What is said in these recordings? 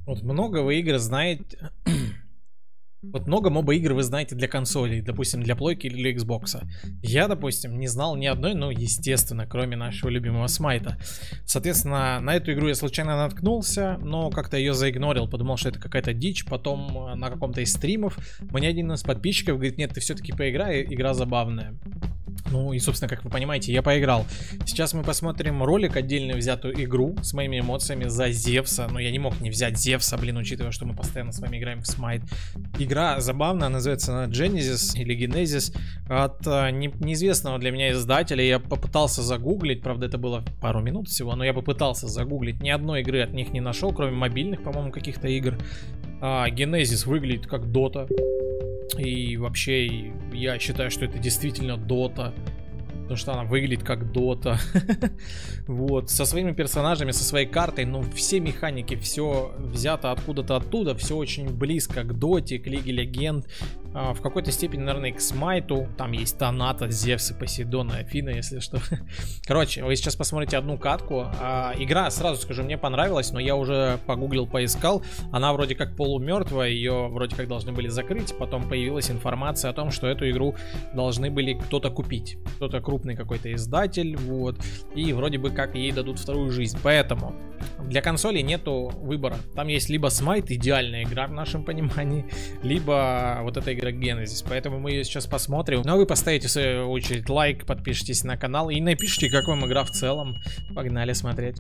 Вот много вы игр знаете... Вот много моба игр вы знаете для консолей, допустим, для плойки или для Xbox. Я, допустим, не знал ни одной, ну, естественно, кроме нашего любимого Смайта. Соответственно, на эту игру я случайно наткнулся, но как-то ее заигнорил, подумал, что это какая-то дичь. Потом на каком-то из стримов мне один из подписчиков говорит: нет, ты все-таки поиграй, игра забавная. Ну и, собственно, как вы понимаете, я поиграл. Сейчас мы посмотрим ролик, отдельно взятую игру с моими эмоциями за Зевса. Но я не мог не взять Зевса, блин, учитывая, что мы постоянно с вами играем в Смайт. Игра забавная, называется она Genesis или Genesis от неизвестного для меня издателя. Я попытался загуглить, правда это было пару минут всего, но я попытался загуглить. Ни одной игры от них не нашел, кроме мобильных, по-моему, каких-то игр. Genesis выглядит как Dota. И вообще, я считаю, что это действительно Dota. Потому что она выглядит как Дота. Вот, со своими персонажами, со своей картой. Ну, все механики, все взято откуда-то оттуда. Все очень близко к Доте, к Лиге Легенд. В какой-то степени, наверное, к Смайту. Там есть Таната, Зевс, Посейдон и Афина, если что. Короче, вы сейчас посмотрите одну катку. Игра, сразу скажу, мне понравилась, но я уже погуглил, поискал. Она вроде как полумертвая, ее вроде как должны были закрыть. Потом появилась информация о том, что эту игру должны были кто-то купить. Кто-то крупный какой-то издатель, вот. И вроде бы как ей дадут вторую жизнь. Поэтому для консолей нету выбора. Там есть либо Смайт, идеальная игра в нашем понимании, либо вот эта игра Genesis. Поэтому мы ее сейчас посмотрим. Ну а вы поставите в свою очередь лайк, подпишитесь на канал и напишите, как вам игра в целом. Погнали смотреть.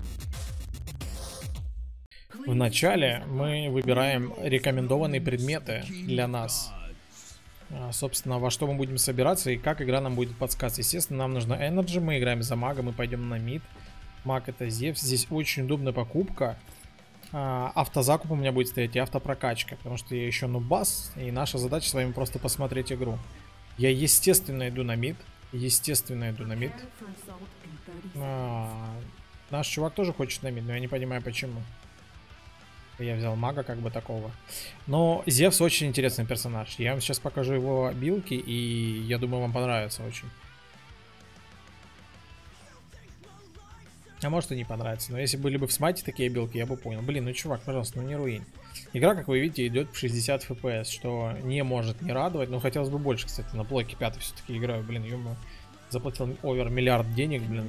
Вначале мы выбираем рекомендованные предметы для нас. Собственно, во что мы будем собираться и как игра нам будет подсказывать. Естественно, нам нужно Energy, мы играем за мага, мы пойдем на мид. Маг это Зевс. Здесь очень удобная покупка. Автозакуп у меня будет стоять и автопрокачка, потому что я еще нубас, и наша задача с вами просто посмотреть игру. Я, естественно, иду на мид. Наш чувак тоже хочет на мид, но я не понимаю почему. Я взял мага как бы такого. Но Зевс очень интересный персонаж. Я вам сейчас покажу его билки, и я думаю, вам понравится очень. А может и не понравится. Но если были бы в Смайте такие билки, я бы понял. Блин, ну чувак, пожалуйста, ну не руинь. Игра, как вы видите, идет в 60 FPS, что не может не радовать. Но хотелось бы больше, кстати. На плойке 5 все-таки играю. Блин, ё-моё. Заплатил овер миллиард денег, блин.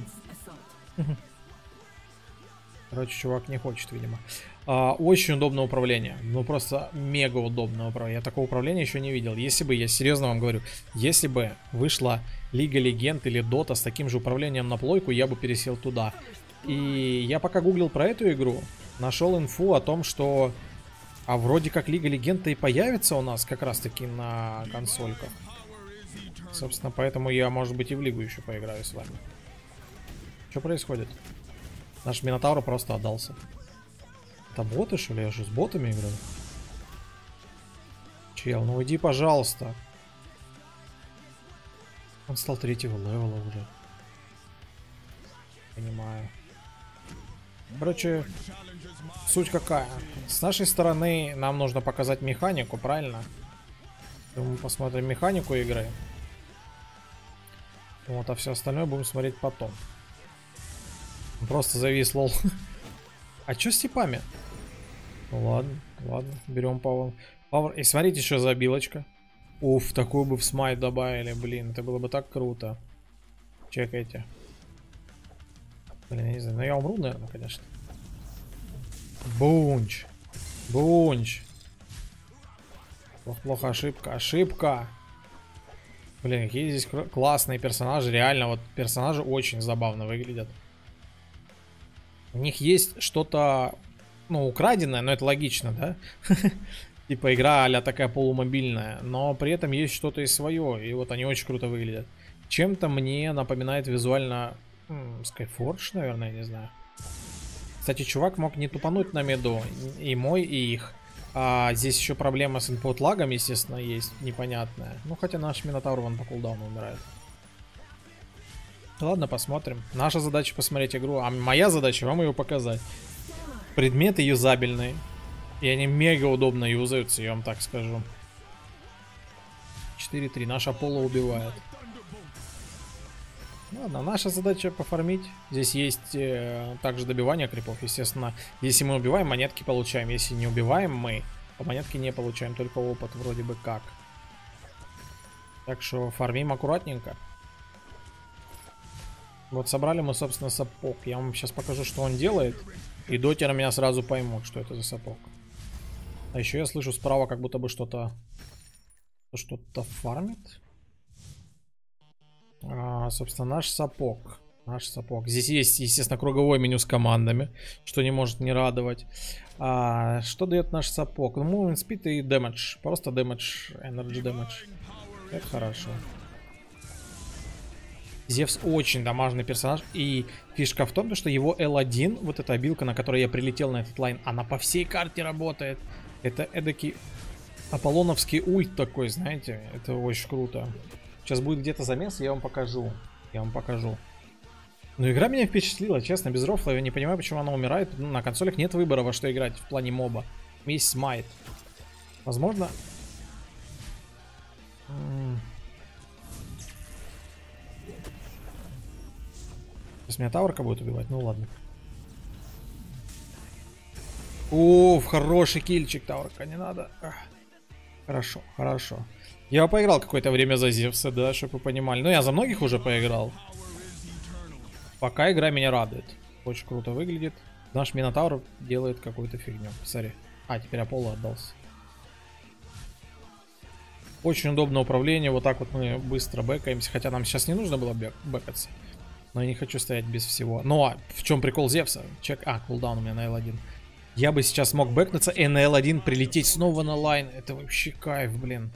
Короче, чувак не хочет, видимо. Очень удобное управление. Ну, просто мега удобное управление. Я такого управления еще не видел. Если бы, я серьезно вам говорю, если бы вышла Лига Легенд или Дота с таким же управлением на плойку, я бы пересел туда. И я пока гуглил про эту игру, нашел инфу о том, что вроде как Лига Легенд и появится у нас как раз таки на консольках. Собственно, поэтому я, может быть, и в Лигу еще поиграю с вами. Что происходит? Наш Минотавр просто отдался. Это боты, что ли? Я же с ботами играю. Чел, ну уйди, пожалуйста. Он стал 3-го левела уже. Понимаю. Короче, суть какая? С нашей стороны нам нужно показать механику, правильно? Мы посмотрим механику игры. Вот, а все остальное будем смотреть потом. Просто завис, лол. А что с типами? Ну ладно, берем Power. И смотрите, что за билочка. Уф, такую бы в Смайт добавили, блин, это было бы так круто. Чекайте. Блин, я не знаю, но я умру, наверное, конечно. Бунч. Плохо, ошибка. Блин, какие здесь классные персонажи, реально, вот персонажи очень забавно выглядят. У них есть что-то, ну, украденное, но это логично, да? Типа игра а-ля такая полумобильная, но при этом есть что-то и свое, и вот они очень круто выглядят. Чем-то мне напоминает визуально Skyforge, наверное, я не знаю. Кстати, чувак мог не тупануть на миду, и мой, и их. А здесь еще проблема с input лагом, естественно, есть непонятная. Ну, хотя наш Минотавр вон по кулдауну умирает. Ладно, посмотрим. Наша задача посмотреть игру, а моя задача вам ее показать. Предметы юзабельные. И они мега удобно юзаются, я вам так скажу. 4-3. Наша Аполло убивает. Ладно, наша задача пофармить. Здесь есть также добивание крипов. Естественно, если мы убиваем, монетки получаем. Если не убиваем мы, то монетки не получаем, только опыт вроде бы как. Так что фармим аккуратненько. Вот собрали мы, собственно, сапог. Я вам сейчас покажу, что он делает. И дотеры меня сразу поймут, что это за сапог. А еще я слышу справа, как будто бы что-то фармит. Собственно, наш сапог. Здесь есть, естественно, круговое меню с командами, что не может не радовать. Что дает наш сапог? Ну, movement speed и damage. Просто damage, energy damage. Это хорошо. Зевс очень дамажный персонаж. И фишка в том, что его L1, вот эта обилка, на которой я прилетел на этот лайн, она по всей карте работает. Это эдакий аполлоновский ульт такой, знаете. Это очень круто. Сейчас будет где-то замес, я вам покажу. Но игра меня впечатлила, честно, без рофла. Я не понимаю, почему она умирает. Ну, на консолях нет выбора, во что играть в плане моба. Есть смайт. Возможно... Сейчас меня таурка будет убивать, ну ладно. Уф, хороший кильчик, таурка, не надо. Хорошо, хорошо. Я поиграл какое-то время за Зевса, да, чтобы вы понимали. Ну, я за многих уже поиграл. Пока игра меня радует. Очень круто выглядит. Наш Минотавр делает какую-то фигню. Смотри. Теперь Аполло отдался. Очень удобное управление. Вот так вот мы быстро бэкаемся. Хотя нам сейчас не нужно было бэкаться. Но я не хочу стоять без всего. Но в чем прикол Зевса? Чек. Кулдаун у меня на L1. Я бы сейчас мог бэкнуться и на L1 прилететь снова на лайн. Это вообще кайф, блин.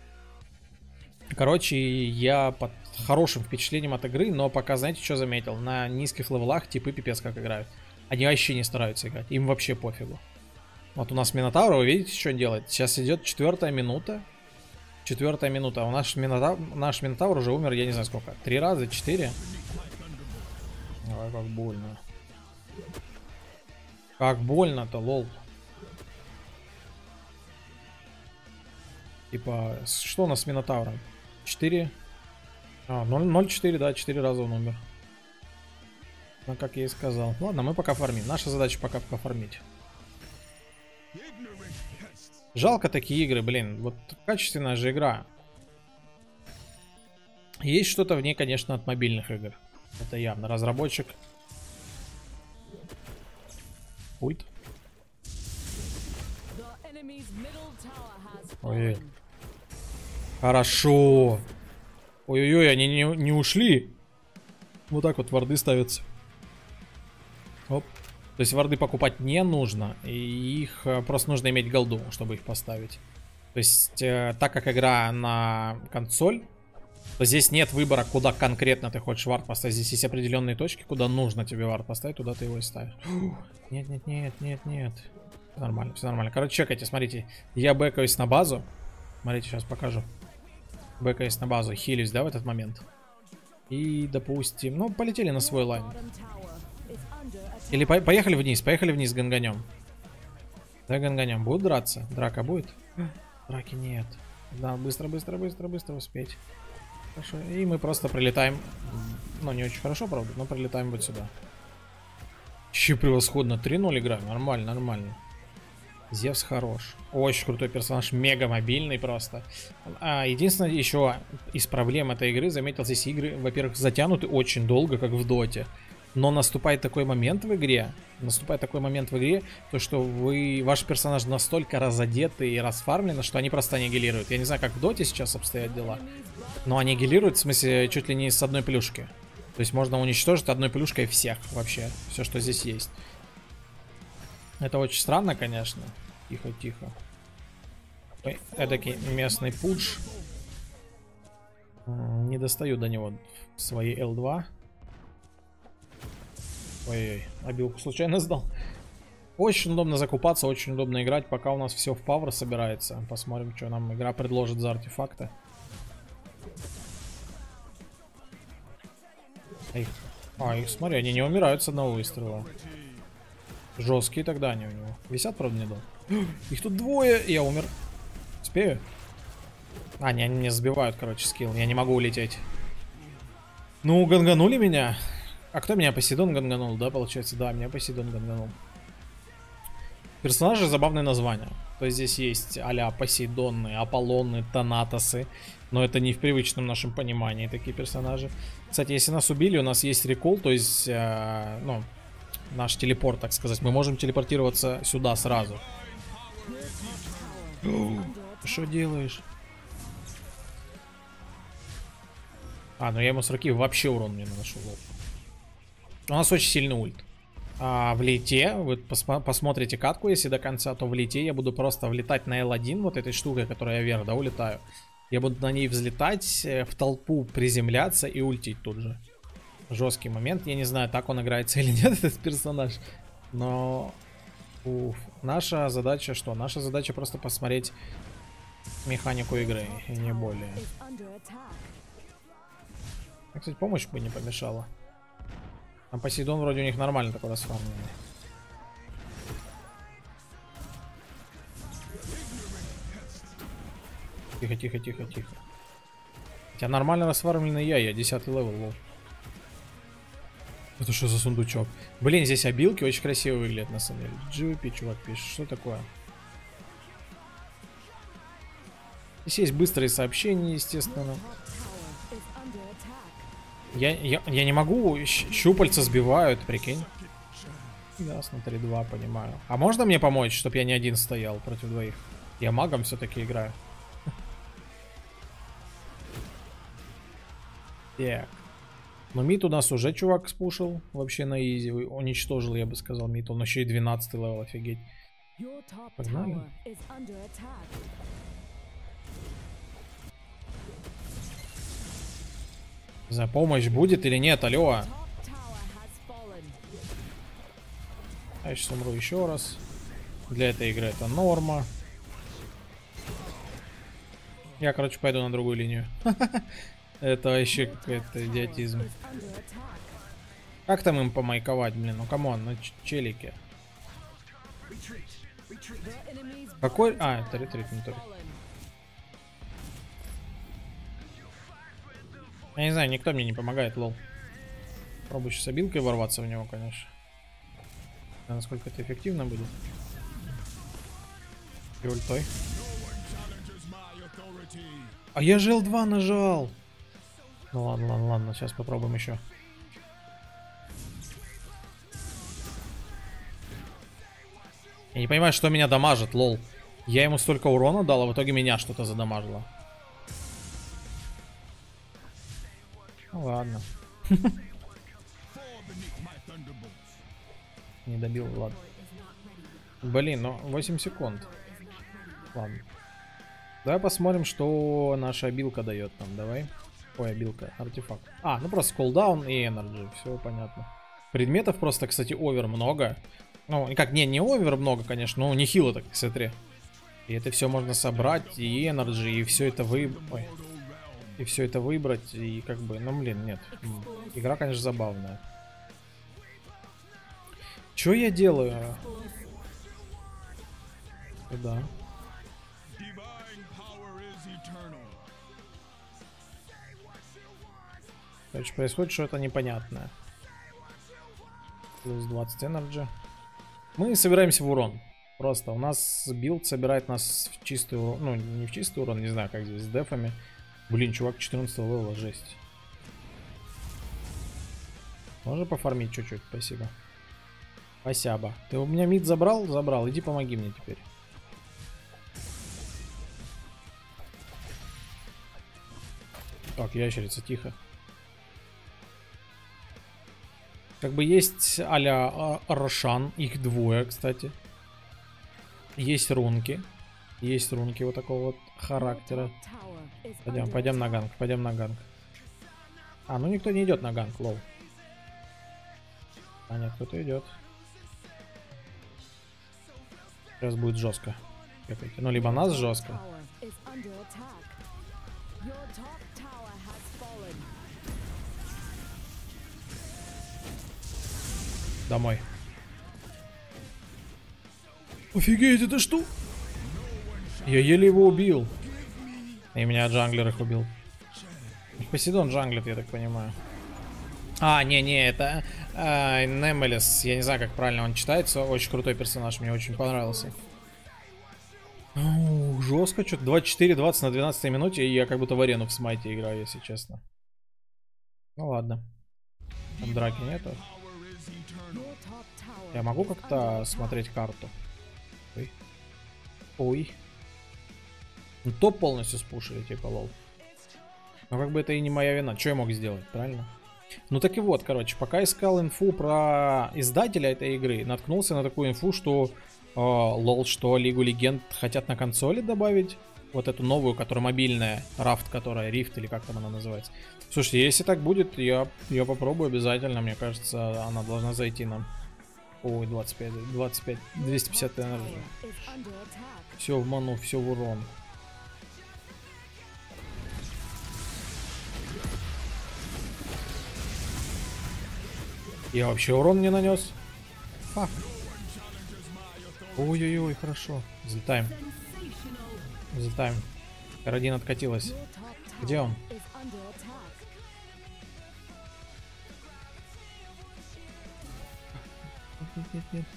Короче, я под хорошим впечатлением от игры, но пока, знаете, что заметил? На низких левелах типы пипец как играют. Они вообще не стараются играть, им вообще пофигу. Вот у нас Минотавр, вы видите, что он делает? Сейчас идет 4-я минута. 4-я минута, а наш Минотавр уже умер, я не знаю сколько. 3 раза, 4? Ой, как больно. Как больно-то, лол. Типа, что у нас с Минотавром? 4? 0-4, да, 4 раза он умер. Ну, как я и сказал. Ладно, мы пока фармим. Наша задача пока пофармить. Жалко такие игры, блин. Вот качественная же игра. Есть что-то в ней, конечно, от мобильных игр. Это явно. Разработчик. Ульт. Ой. Хорошо. Ой-ой-ой, они не ушли. Вот так вот варды ставятся. Оп. То есть варды покупать не нужно. И их просто нужно иметь голду, чтобы их поставить. То есть, так как игра на консоль, то здесь нет выбора, куда конкретно ты хочешь вард поставить. Здесь есть определенные точки, куда нужно тебе вард поставить, туда ты его и ставишь. Нет. Нормально, все нормально. Короче, чекайте, смотрите. Я бэкаюсь на базу. Смотрите, сейчас покажу. Бэкаюсь на базу, хилюсь, да, в этот момент. И, допустим, ну, полетели на свой лайн. Или поехали вниз, ганганем. Да, ганганем. Будут драться? Драка будет? Драки нет. Да, быстро успеть. Хорошо. И мы просто прилетаем. Ну, не очень хорошо, правда, но прилетаем вот сюда. Вообще превосходно. 3-0 играем. Нормально. Зевс хорош. Очень крутой персонаж. Мега мобильный просто. Единственное, еще из проблем этой игры, заметил, здесь игры, во-первых, затянуты очень долго, как в доте. Но наступает такой момент в игре, то что ваш персонаж настолько разодеты и расфармлены, что они просто аннигилируют. Я не знаю, как в доте сейчас обстоят дела, но аннигилируют, в смысле, чуть ли не с одной плюшки. То есть можно уничтожить одной плюшкой всех вообще, все, что здесь есть. Это очень странно, конечно. Тихо. Эдакий местный пудж. Не достаю до него в своей L2. Ой-ой, обилку случайно сдал. Очень удобно закупаться, очень удобно играть, пока у нас все в павр собирается. Посмотрим, что нам игра предложит за артефакты. Их, смотри, они не умирают с одного выстрела. Жесткие тогда они у него. Висят, правда, не дал. Их тут двое, я умер. Успею? Они меня сбивают, короче, скилл. Я не могу улететь. Ну, ганганули меня. А кто меня? Посейдон ганганул, да, получается? Да, меня Посейдон ганганул. Персонажи забавное название. То есть здесь есть а-ля Посейдоны, Аполлоны, Танатосы. Но это не в привычном нашем понимании такие персонажи. Кстати, если нас убили, у нас есть рекол, то есть, ну, наш телепорт, так сказать. Мы можем телепортироваться сюда сразу. Что делаешь? А, ну я ему с руки вообще урон мне наношу. У нас очень сильный ульт. В лейте, вы посмотрите катку, если до конца, то в лейте я буду просто влетать на L1, вот этой штукой, которой я вверх, да, улетаю. Я буду на ней взлетать, в толпу приземляться и ультить тут же. Жесткий момент, я не знаю, так он играется или нет, этот персонаж. Но наша задача что? Наша задача просто посмотреть механику игры, и не более. Кстати, помощь бы не помешала. А Посейдон вроде у них нормально такой расфармленный. Тихо, тихо, тихо, тихо. Хотя нормально расфармленный я 10 левел, лол. Это что за сундучок? Блин, здесь обилки очень красиво выглядят на самом деле. GVP, чувак, пишет. Что такое? Здесь есть быстрые сообщения, естественно. Я не могу, щупальца сбивают, прикинь. Ясно, 3-2, понимаю. А можно мне помочь, чтобы я не один стоял против двоих? Я магом все-таки играю. Так. Но мид у нас уже чувак спушил. Вообще на изи. Уничтожил, я бы сказал, мид. Он еще и 12 левел, офигеть. Погнали. Не знаю, помощь будет или нет, алло. Я сейчас умру еще раз. Для этой игры это норма. Я, короче, пойду на другую линию. Это вообще какой-то идиотизм. Как там им помайковать, блин? Ну, камон, ну челики. Какой? А, это ретрит, не только. Я не знаю, никто мне не помогает, лол. Пробую сейчас обилкой ворваться в него, конечно. А насколько это эффективно будет. И ультой. А я же L2 нажал. Ну ладно, ладно, ладно, сейчас попробуем еще. Я не понимаю, что меня дамажит, лол. Я ему столько урона дал, а в итоге меня что-то задамажило. Ну ладно. Не добил, ладно. Блин, ну 8 секунд. Ладно. Давай посмотрим, что наша обилка дает нам. Давай. Ой, обилка, артефакт. А, ну просто кулдаун и энерджи. Все понятно. Предметов просто, кстати, овер много. Ну, как, не овер много, конечно, но не хило так, смотри. И это все можно собрать, и энерджи, и все это выбрать. И все это выбрать, и как бы, ну блин, нет. Игра, конечно, забавная. Что я делаю? Куда? Короче, происходит что-то непонятное. Плюс 20 энерджи. Мы собираемся в урон. Просто у нас билд собирает нас в чистый урон. Ну, не в чистый урон, не знаю, как здесь, с дефами. Блин, чувак 14 левела, жесть. Можно пофармить чуть-чуть, спасибо. Спасибо. Ты у меня мид забрал? Забрал. Иди помоги мне теперь. Так, ящерица, тихо. Как бы есть а-ля Рошан, их двое, кстати. Есть рунки. Есть рунки вот такого вот характера. Пойдем на ганг, пойдем на ганг. А, ну никто не идет на ганг, лол. А нет, кто-то идет. Сейчас будет жестко. Ну, либо нас жестко. Домой. Офигеть, это что? Я еле его убил. И меня джанглер их убил. Посейдон джанглит, я так понимаю. Не, это Немелис. Я не знаю, как правильно он читается. Очень крутой персонаж, мне очень понравился. Жестко, что-то 24-20 на 12 минуте, и я как будто в арену в смайте играю, если честно. Ну ладно. Там драки нету. Я могу как-то смотреть карту? Ой. Ой. Ну, топ полностью спушили, типа, лол. Но как бы это и не моя вина. Что я мог сделать, правильно? Ну так и вот, короче, пока искал инфу про издателя этой игры, наткнулся на такую инфу, что лол, что Лигу Легенд хотят на консоли добавить. Вот эту новую, которая мобильная, Рафт, которая Рифт или как там она называется. Слушайте, если так будет, я попробую обязательно. Мне кажется, она должна зайти нам. Ой, 25, 250 энергии. Все в ману, все в урон. Я вообще урон не нанес. Фак. Ой-ой-ой, хорошо. Взлетаем. Взлетаем. R1 откатилась. Где он? Нет.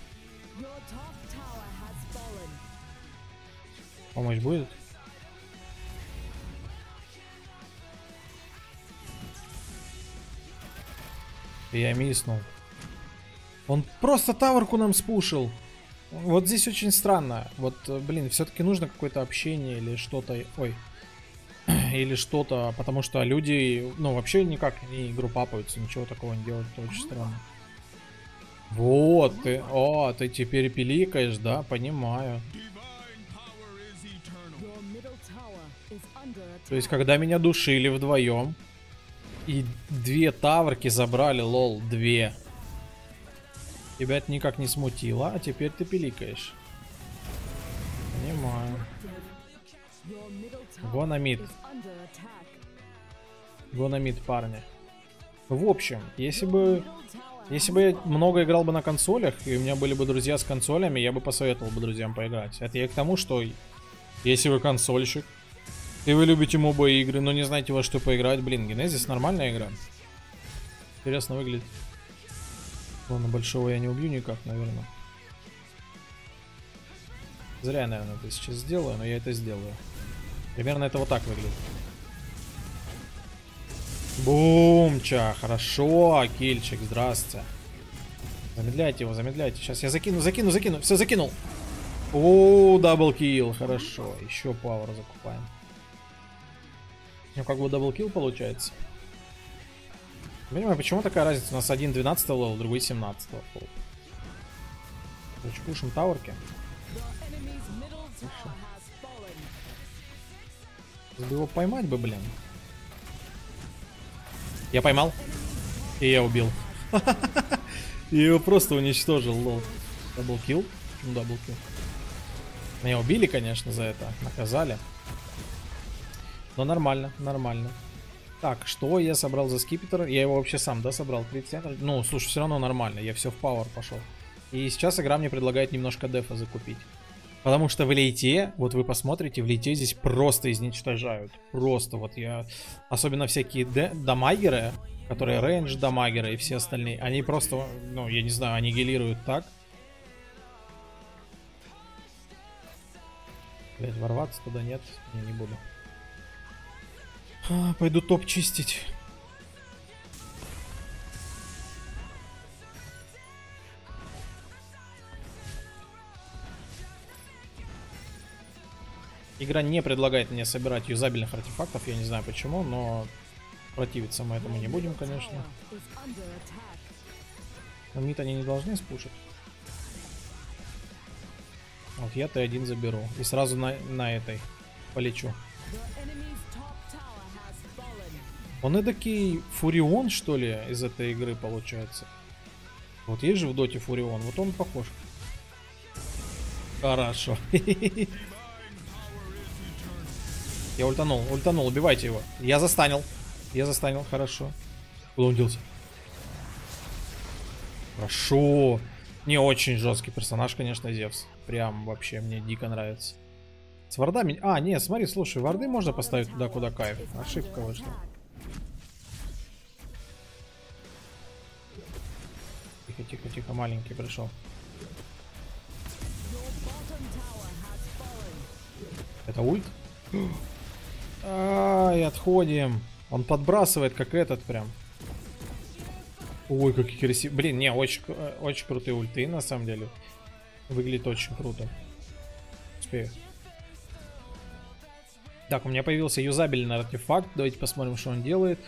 Помощь будет? Я миснул. Он просто таверку нам спушил. Вот здесь очень странно. Вот, блин, все-таки нужно какое-то общение или что-то. Ой. Или что-то. Потому что люди, ну, вообще никак не группапаются. Ничего такого не делают. Это очень странно. Вот ты. О, ты теперь пиликаешь, да? Понимаю. То есть, когда меня душили вдвоем. И 2 таверки забрали, лол, 2. Тебя это никак не смутило, а теперь ты пиликаешь. Понимаю. Гономид. Гономид, парни. В общем, если бы я много играл бы на консолях, и у меня были бы друзья с консолями, я бы посоветовал бы друзьям поиграть. Это я к тому, что если вы консольщик, и вы любите моба игры, но не знаете во что поиграть, блин, Genesis нормальная игра. Интересно выглядит. Ладно, большого я не убью никак, наверное. Зря, наверное, это сейчас сделаю, но я это сделаю. Примерно это вот так выглядит. Бумча, хорошо, кильчик, здрасте. Замедляйте его, замедляйте. Сейчас я закину. Все, закинул. О, даблкил, хорошо. Еще пауэр закупаем. Ну, как бы даблкил получается. Понимаю, почему такая разница? У нас один 12 левел, другой 17 левел. Короче, пушим таурки. Его поймать бы, блин. Я поймал. И я убил. Я его просто уничтожил, лол. Даблкил? Ну, даблкил. Меня убили, конечно, за это. Наказали. Но нормально, нормально. Так, что я собрал за скипетр? Я его вообще сам, да, собрал? 30. Ну, слушай, все равно нормально. Я все в пауэр пошел. И сейчас игра мне предлагает немножко дефа закупить. Потому что в лейте, вот вы посмотрите, в лейте здесь просто изничтожают. Просто вот я... Особенно всякие дамагеры, которые рейндж дамагеры и все остальные. Они просто, ну, я не знаю, аннигилируют так. Блять, ворваться туда нет, я не буду. Пойду топ чистить. Игра не предлагает мне собирать юзабельных артефактов, я не знаю почему, но противиться мы этому не будем, конечно. Но мид они не должны спушить. Вот я Т1 заберу и сразу на этой полечу. Он эдакий Фурион, что ли, из этой игры получается. Вот есть же в доте Фурион, вот он похож. Хорошо. Я ультанул, убивайте его. Я застанил, хорошо. Куда он делся? Хорошо. Не очень жесткий персонаж, конечно, Зевс. Прям вообще мне дико нравится. С вардами... А, нет, смотри, слушай, варды можно поставить туда, куда кайф. Ошибка вышла. тихо, тихо, маленький пришел. Это ульт? Ай, отходим. Он подбрасывает, как этот прям. Ой, какие красивые. Блин, не, очень, очень крутые ульты, на самом деле. Выглядит очень круто. Успею. Так, у меня появился юзабельный артефакт. Давайте посмотрим, что он делает.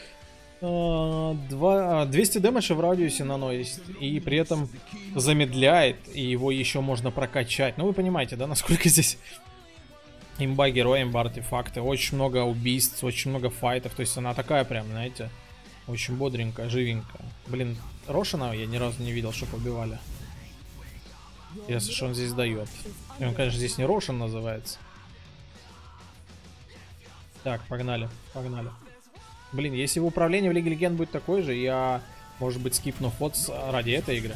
200 дэмэджа в радиусе наносит. И при этом замедляет. И его еще можно прокачать. Ну, вы понимаете, да, насколько здесь имба героя, имба артефакты. Очень много убийств, очень много файтов. То есть она такая прям, знаете, очень бодренькая, живенькая. Блин, Рошана я ни разу не видел, чтобы убивали. Интересно, что он здесь дает. И он, конечно, здесь не Рошан называется. Так, погнали, погнали. Блин, если в управлении в Лиге Легенд будет такой же, я, может быть, скипну ход ради этой игры.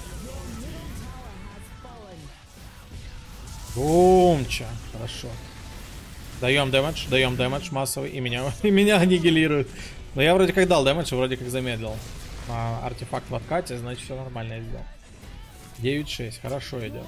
Бумча, хорошо. Даем дэмэдж массовый, и меня аннигилируют. Но я вроде как дал дэмэдж, вроде как замедлил. Артефакт в откате, значит все нормально я сделал. 9-6, хорошо идет.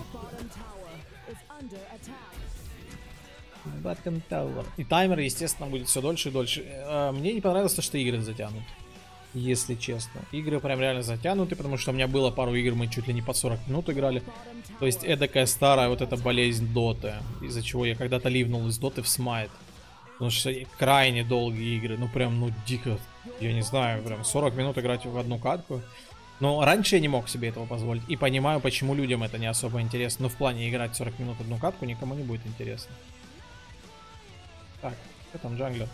Bottom Tower. И таймер, естественно, будет все дольше и дольше. Мне не понравилось то, что игры затянут. Если честно. Игры прям реально затянуты, потому что у меня было пару игр, мы чуть ли не по 40 минут играли. То есть эдакая старая вот эта болезнь доты. Из-за чего я когда-то ливнул из доты в смайт. Потому что крайне долгие игры. Ну прям, ну дико. Я не знаю, прям 40 минут играть в одну катку. Но раньше я не мог себе этого позволить. И понимаю, почему людям это не особо интересно. Но в плане играть 40 минут в одну катку никому не будет интересно. Так, что там джанглер?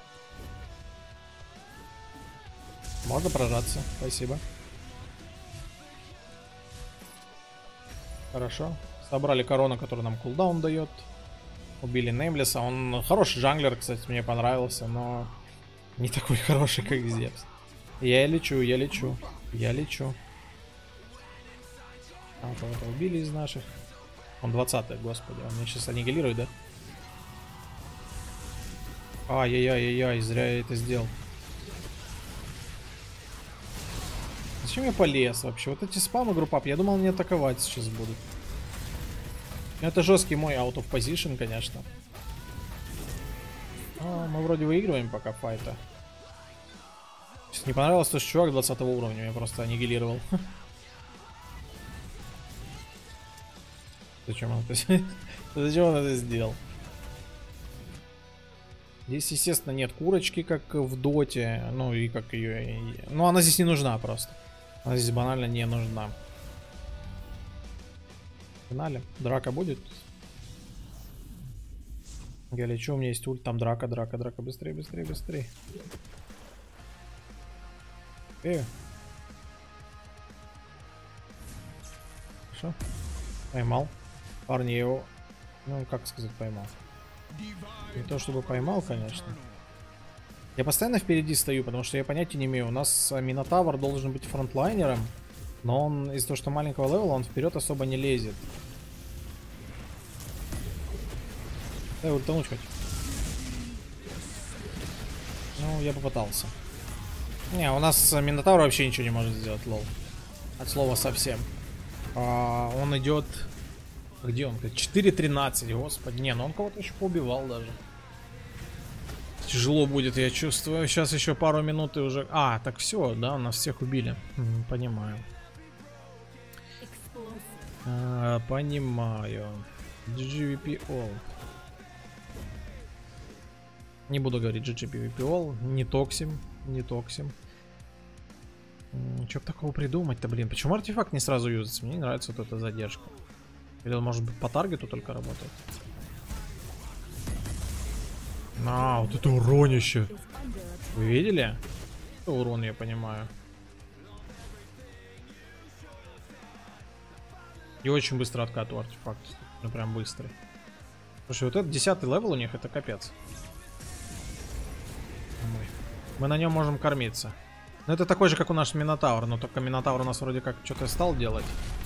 Можно прожаться, спасибо. Хорошо. Собрали корону, которая нам кулдаун дает. Убили Неймлеса. Он хороший джанглер, кстати, мне понравился, но не такой хороший, как Зевс. Я лечу, я лечу, я лечу. Там кого-то убили из наших. Он 20-й, господи, он меня сейчас аннигилирует, да? Ай-яй-яй-яй, зря я это сделал. Зачем я полез вообще? Вот эти спамы группап, я думал, не атаковать сейчас будут. Это жесткий мой out of position, конечно. Мы вроде выигрываем пока файта. Сейчас не понравилось то, что чувак 20 уровня меня просто аннигилировал. Зачем он это, зачем он это сделал? Здесь, естественно, нет курочки, как в доте. Ну и как ее... Ну она здесь не нужна просто. Она здесь банально не нужна. Погнали. Драка будет? Я лечу, у меня есть ульт. Там драка. Быстрее, быстрее, быстрее. Хорошо. Поймал. Парни его... Ну, как сказать, поймал. Не то чтобы поймал, конечно. Я постоянно впереди стою, потому что я понятия не имею. У нас Минотавр должен быть фронтлайнером, но он из-за того, что маленького левела, он вперед особо не лезет. Дай ультануть хоть. Ну, я попытался. Не, у нас Минотавр вообще ничего не может сделать, лол. От слова совсем. Он идет... Где он? 4-13, господи. Не, ну он кого-то еще поубивал даже. Тяжело будет, я чувствую. Сейчас еще пару минут и уже... Так все, да, нас всех убили. Понимаю. Понимаю. GGVP All. Не буду говорить GGVP All. Не токсим. Не токсим. Что бы такого придумать-то, блин? Почему артефакт не сразу юзается? Мне не нравится вот эта задержка. Или он, может быть, по таргету только работает? Вот это уронище. Вы видели? Это урон, я понимаю. И очень быстро откатываю артефакт. Ну, прям быстрый. Слушай, вот этот 10-й левел у них, это капец. Мы на нем можем кормиться. Ну, это такой же, как у нас Минотавр. Но только Минотавр у нас вроде как что-то стал делать.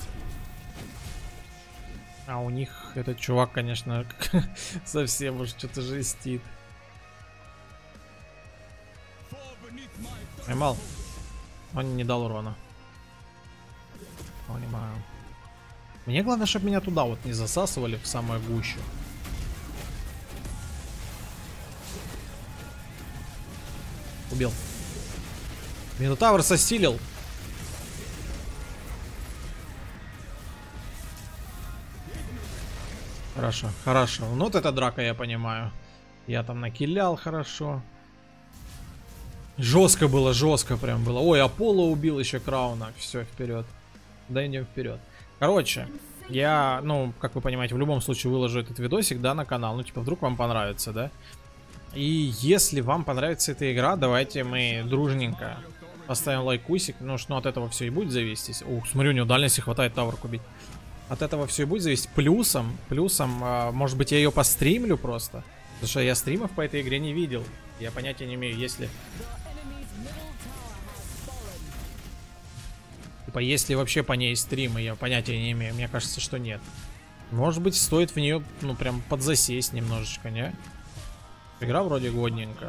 А у них этот чувак, конечно, совсем уж что-то жестит. Поймал. Он не дал урона. Понимаю. Мне главное, чтобы меня туда вот не засасывали в самую гущу. Убил. Минотавр состилил. Хорошо, хорошо. Ну вот эта драка, я понимаю. Я там накилял хорошо. Жестко было, жестко прям было. Ой, Аполло убил еще Крауна. Все, вперед. Да, идем вперед. Короче, я, ну, как вы понимаете, в любом случае выложу этот видосик, да, на канал. Ну, типа, вдруг вам понравится, да? И если вам понравится эта игра, давайте мы дружненько поставим лайкусик. Ну, что от этого все и будет зависеть. Ух, смотрю, у него дальности хватает тавр убить. От этого все и будет зависеть. Плюсом, может быть, я ее постримлю просто. Потому что я стримов по этой игре не видел. Я понятия не имею, если... Типа, если вообще по ней стримы, я понятия не имею. Мне кажется, что нет. Может быть, стоит в нее, ну, прям подзасесть немножечко, не? Игра вроде годненькая.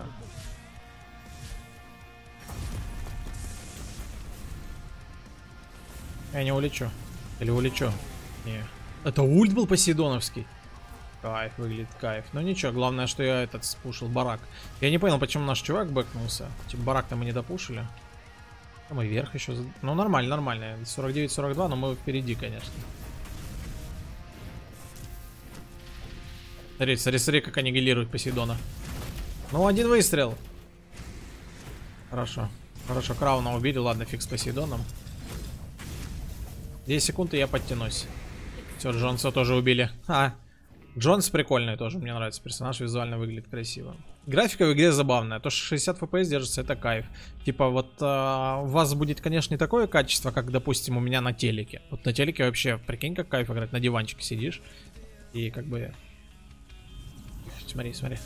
Я не улечу. Или улечу? Не. Это ульт был посейдоновский. Кайф, выглядит кайф. Но ничего, главное, что я этот спушил барак. Я не понял, почему наш чувак бэкнулся. Типа барак-то мы не допушили. А мы вверх еще. Ну нормально, нормально. 49-42, но мы впереди, конечно. Смотри, смотри, смотри, как аннигилируют Посейдона. Ну, один выстрел. Хорошо. Хорошо, Крауна убили. Ладно, фиг с Посейдоном. 10 секунд, и я подтянусь. Все, Джонса тоже убили. Джонс прикольный тоже. Мне нравится персонаж, визуально выглядит красиво. Графика в игре забавная. То, что 60 FPS держится, это кайф. Типа вот у вас будет, конечно, не такое качество, как, допустим, у меня на телеке. Вот на телеке вообще, прикинь, как кайф играть. На диванчике сидишь. И как бы... Смотри, смотри.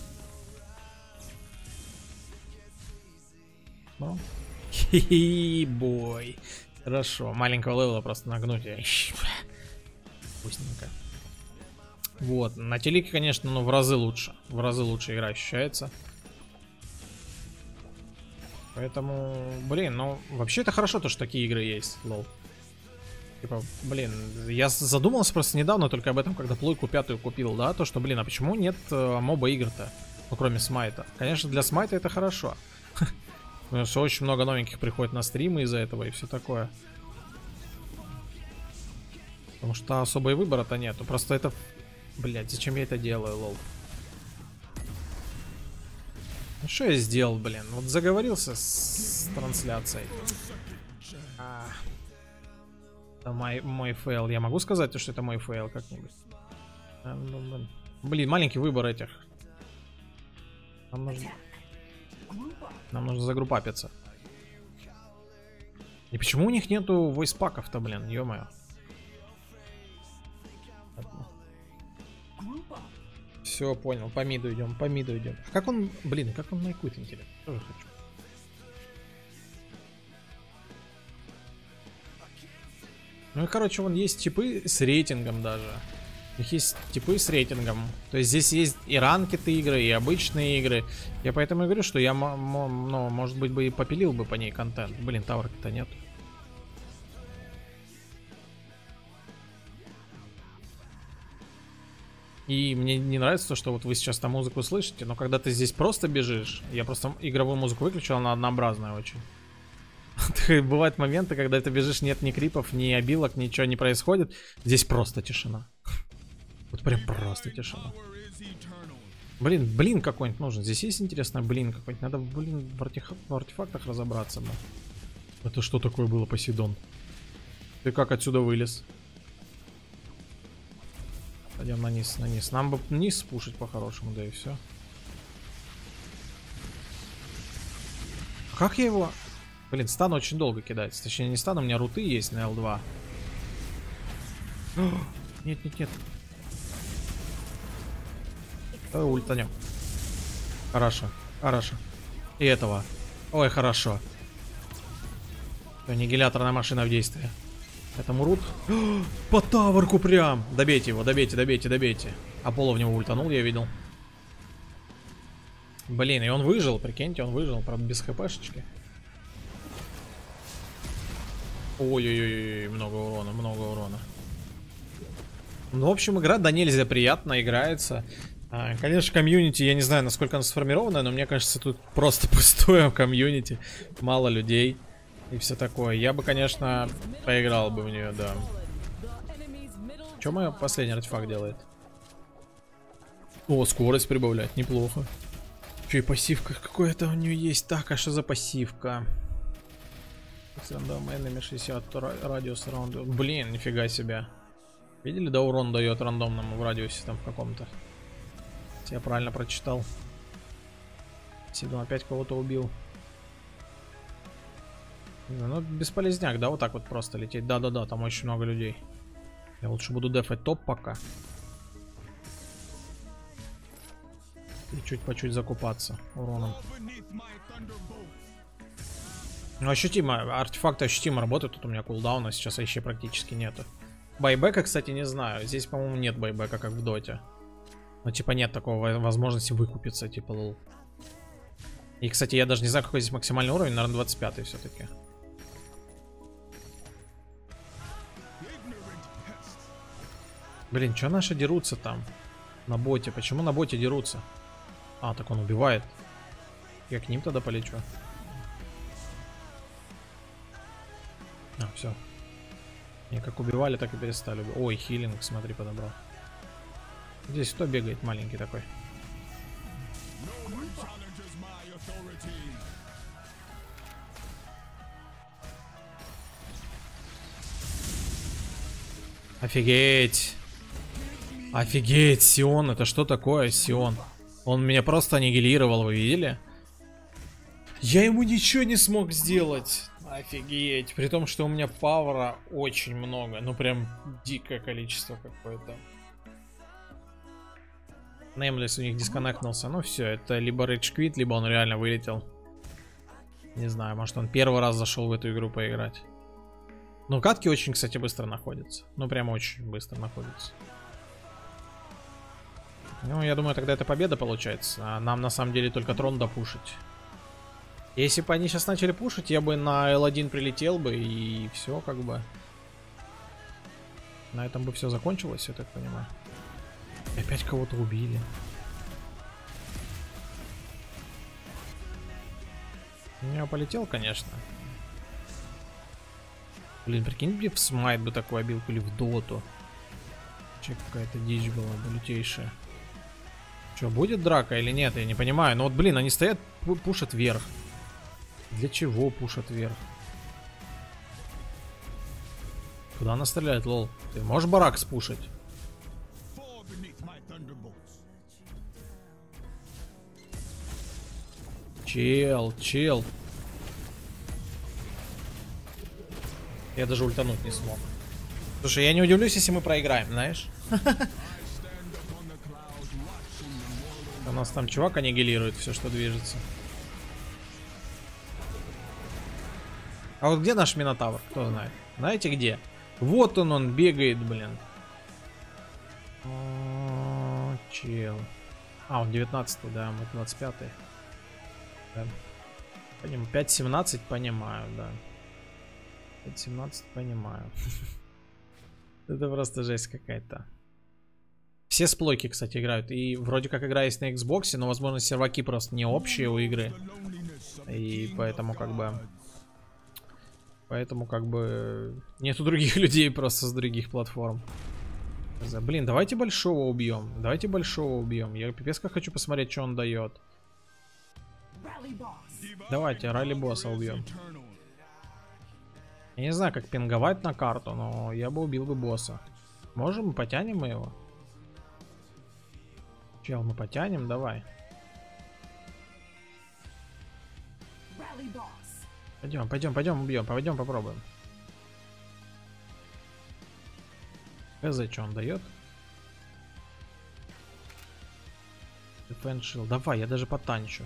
Ну. Хи-хи-бой. Хорошо. Маленького левела просто нагнуть. Вкусненько. Вот. На телеке, конечно, ну в разы лучше. В разы лучше игра ощущается. Поэтому, блин, ну вообще это хорошо, то, что такие игры есть. Лол. Типа, блин, я задумался просто недавно только об этом, когда плойку 5 купил, да, то, что, блин, а почему нет моба игр-то, ну, кроме Смайта? Конечно, для Смайта это хорошо. Потому что очень много новеньких приходит на стримы из-за этого и все такое. Потому что особо и выбора-то нету, просто это... Блять, зачем я это делаю, лол? Ну, что я сделал, блин? Вот заговорился с трансляцией. Это мой фейл. Я могу сказать, что это мой фейл как-нибудь? Блин, маленький выбор этих. Нам нужно загруппапиться. И почему у них нету войспаков-то, блин? Ё-моё. Все, понял. По миду идем, по миду идем. Как он, блин, как он майкует, интересно? Тоже хочу. Ну и, короче, вон есть типы с рейтингом даже. У них есть типы с рейтингом. То есть здесь есть и ранкеты игры, и обычные игры. Я поэтому и говорю, что я, ну, может быть, бы и попилил бы по ней контент. Блин, таврки-то нет. И мне не нравится то, что вот вы сейчас там музыку слышите, но когда ты здесь просто бежишь, я просто игровую музыку выключил, она однообразная очень. Бывают моменты, когда ты бежишь, нет ни крипов, ни обилок, ничего не происходит. Здесь просто тишина. Вот прям просто тишина. Блин какой-нибудь нужен. Здесь есть, интересно, блин какой-нибудь. Надо, блин, в артефактах разобраться. Да. Это что такое было, Посейдон? Ты как отсюда вылез? Пойдем на низ, на низ. Нам бы низ спушить по-хорошему, да и все. Как я его... Блин, стан очень долго кидается. Точнее, не стан, у меня руты есть на L2. Нет, нет, нет. Давай ультанем. Хорошо, хорошо. И этого. Ой, хорошо. Аннигиляторная машина в действии. Это Мурут. По таверку прям. Добейте его, добейте, добейте, добейте. Аполло в него ультанул, я видел. Блин, и он выжил, прикиньте, он выжил, правда, без хпшечки. Ой-ой-ой, много урона, много урона. Ну, в общем, игра да нельзя приятно играется. Конечно, комьюнити, я не знаю, насколько оно сформировано, но мне кажется, тут просто пустое комьюнити. Мало людей и все такое. Я бы, конечно, поиграл бы в нее, да. Что мой последний артефакт делает? О, скорость прибавляет, неплохо. Че и пассивка какая-то у нее есть. Так, а что за пассивка? Рандом enemy 60 радиус раунда. Блин, нифига себе. Видели, да, урон дает рандомному в радиусе там в каком-то. Я правильно прочитал. Сидон опять кого-то убил. Ну, бесполезняк, да, вот так вот просто лететь. Да-да-да, там очень много людей. Я лучше буду дефать топ пока. И чуть по чуть закупаться уроном. Ну, ощутимо, артефакты ощутимо работают. Тут у меня кулдауна сейчас вообще практически нету. Байбека, кстати, не знаю. Здесь, по-моему, нет байбека, как в доте. Ну, типа, нет такого возможности выкупиться, типа, лол. И, кстати, я даже не знаю, какой здесь максимальный уровень. Наверное, 25 все-таки. Блин, что наши дерутся там? На боте. Почему на боте дерутся? А, так он убивает. Я к ним тогда полечу. А, все. И как убивали, так и перестали. Ой, хилинг, смотри, подобрал. Здесь кто бегает маленький такой? Офигеть. Офигеть, Сион, это что такое, Сион? Он меня просто аннигилировал, вы видели? Я ему ничего не смог сделать. Офигеть. При том, что у меня пауэра очень много. Ну, прям дикое количество какое-то. Неймлес у них дисконнектнулся. Ну, все, это либо Rage Quit, либо он реально вылетел. Не знаю, может он первый раз зашел в эту игру поиграть. Ну, катки очень, кстати, быстро находятся. Ну, прям очень быстро находятся. Ну, я думаю, тогда это победа получается. А нам, на самом деле, только трон допушить. Если бы они сейчас начали пушить, я бы на L1 прилетел бы, и все, как бы. На этом бы все закончилось, я так понимаю. Опять кого-то убили. Я полетел, конечно. Блин, прикинь, мне в смайт бы такую обилку или в доту. Че, какая-то дичь была бы лютейшая. Че, будет драка или нет, я не понимаю. Но вот, блин, они стоят, пушат вверх. Для чего пушат вверх? Куда она стреляет, лол? Ты можешь барак спушить? Чел. Я даже ультануть не смог. Слушай, я не удивлюсь, если мы проиграем, знаешь? У нас там чувак аннигилирует все, что движется. А вот где наш Минотавр? Кто знает? Знаете где? Вот он бегает, блин. О, чел. А, он 19-й, да, мы 25-й. Да. 5-17 понимаю, да. 5-17 понимаю. Это просто жесть какая-то. Все с плойки, кстати, играют. И вроде как игра есть на Xbox, но, возможно, серваки просто не общие у игры. И поэтому как бы... нету других людей просто с других платформ. Блин, давайте большого убьем. Я пипец как хочу посмотреть, что он дает. Давайте ралли босса убьем. Я не знаю, как пинговать на карту, но я бы убил бы босса. Можем, потянем мы его? Чел, мы потянем, давай. Пойдем убьем, попробуем. Хз, что он дает? Defense Shield. Давай, я даже потанчу.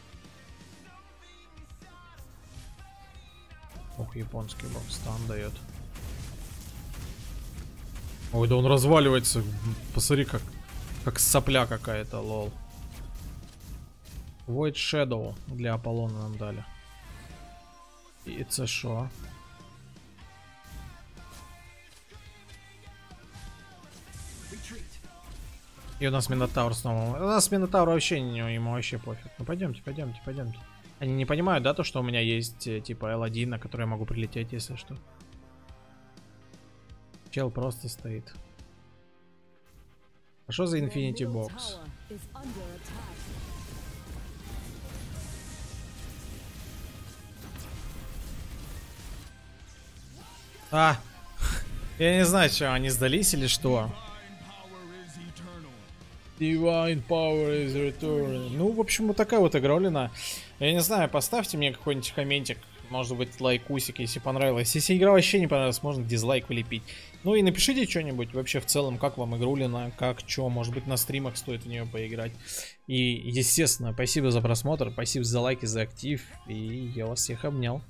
Ох, японский бомбстан дает. Ой, да он разваливается. Посмотри, как сопля какая-то, лол. Void Shadow для Аполлона нам дали. И это шо? И у нас Минотавр снова. У нас Минотавр вообще, ему вообще пофиг. Ну пойдемте, пойдемте, пойдемте. Они не понимают, да, то, что у меня есть типа L1, на который я могу прилететь, если что. Чел просто стоит. А что за Infinity Box? А! Я не знаю, что они сдались или что. Divine Power is returned. Ну, в общем, вот такая вот игролина. Я не знаю, поставьте мне какой-нибудь комментик. Может быть, лайкусик, если понравилось. Если игра вообще не понравилась, можно дизлайк влепить. Ну и напишите что-нибудь вообще в целом, как вам игрулина, как, что, может быть, на стримах стоит в нее поиграть. И, естественно, спасибо за просмотр, спасибо за лайки, за актив. И я вас всех обнял.